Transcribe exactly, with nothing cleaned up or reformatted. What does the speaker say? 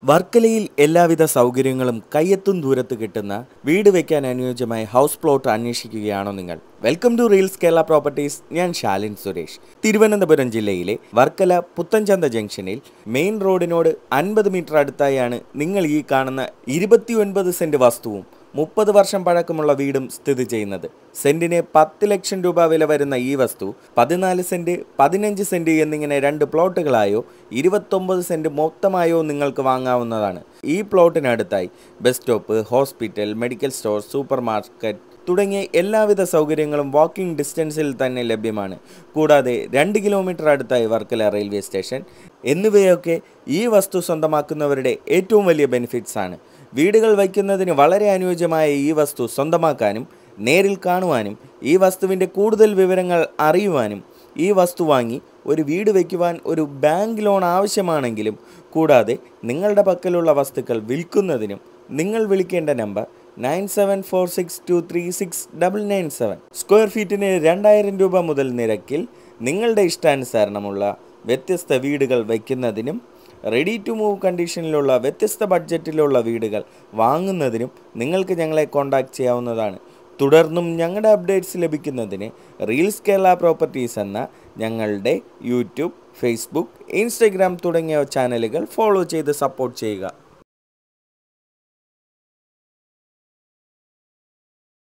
വർക്കലയിൽ എല്ലാവിധ സൗകര്യങ്ങളും കയ്യെത്തും ദൂരത്ത് കിട്ടുന്ന വീട് വയ്ക്കാൻ അനുയോജ്യമായ ഹൗസ് പ്ലോട്ട് അന്വേഷിക്കുകയാണോ നിങ്ങൾ? Welcome to reels Kerala properties. ഞാൻ ശാലിൻ സുരേഷ്. തിരുവനന്തപുരം ജില്ലയിലെ വർക്കല പുത്തൻചന്ത ജംഗ്ഷനിൽ മെയിൻ റോഡിനോട് അൻപത് മീറ്റർ അടുത്തായാണ് നിങ്ങൾ ഈ കാണുന്ന ഇരുപത്തി ഒൻപത് സെന്റ് വസ്തുവും മുപ്പത് വർഷം പഴക്കമുള്ള വീടും സ്ഥിതി ചെയ്യുന്നത്. സെന്റിന് പത്ത് ലക്ഷം രൂപ വില വരുന്ന ഈ വസ്തു പതിനാല് സെന്റ്, പതിനഞ്ച് സെന്റ് എന്നിങ്ങനെ രണ്ട് പ്ലോട്ടുകളായോ ഇരുപത്തൊമ്പത് സെന്റ് മൊത്തമായോ നിങ്ങൾക്ക് വാങ്ങാവുന്നതാണ്. ഈ പ്ലോട്ടിനടുത്തായി bus stop, hospital, medical store, super market തുടങ്ങിയ എല്ലാവിധ സൗകര്യങ്ങളും വാക്കിംഗ് ഡിസ്റ്റൻസിൽ തന്നെ ലഭ്യമാണ്. കൂടാതെ രണ്ട് കിലോമീറ്റർ അടുത്തായി വർക്കല റെയിൽവേ സ്റ്റേഷൻ എന്നിവയൊക്കെ ഈ വസ്തു സ്വന്തമാക്കുന്നവരുടെ ഏറ്റവും വലിയ ബെനിഫിറ്റ്സ് ആണ്. വീടുകൾ വയ്ക്കുന്നതിന് വളരെ അനുയോജ്യമായ ഈ വസ്തു സ്വന്തമാക്കാനും നേരിൽ കാണുവാനും ഈ വസ്തുവിൻ്റെ കൂടുതൽ വിവരങ്ങൾ അറിയുവാനും ഈ വസ്തു വാങ്ങി ഒരു വീട് വയ്ക്കുവാൻ ഒരു ബാങ്ക് ലോൺ ആവശ്യമാണെങ്കിലും കൂടാതെ നിങ്ങളുടെ പക്കലുള്ള വസ്തുക്കൾ വിൽക്കുന്നതിനും നിങ്ങൾ വിളിക്കേണ്ട number nine seven four six two three six double nine seven. Square ഫീറ്റിന് രണ്ടായിരം രൂപ മുതൽ നിരക്കിൽ നിങ്ങളുടെ ഇഷ്ടാനുസരണമുള്ള വ്യത്യസ്ത വീടുകൾ വയ്ക്കുന്നതിനും റെഡി ടു മൂവ് കണ്ടീഷനിലുള്ള വ്യത്യസ്ത ബഡ്ജറ്റിലുള്ള വീടുകൾ വാങ്ങുന്നതിനും നിങ്ങൾക്ക് ഞങ്ങളെ കോൺടാക്റ്റ് ചെയ്യാവുന്നതാണ്. തുടർന്നും ഞങ്ങളുടെ അപ്ഡേറ്റ്സ് ലഭിക്കുന്നതിന് റീൽസ് കേരള പ്രോപ്പർട്ടീസ് എന്ന ഞങ്ങളുടെ യൂട്യൂബ്, ഫേസ്ബുക്ക്, ഇൻസ്റ്റഗ്രാം തുടങ്ങിയ ചാനലുകൾ ഫോളോ ചെയ്ത് സപ്പോർട്ട് ചെയ്യുക.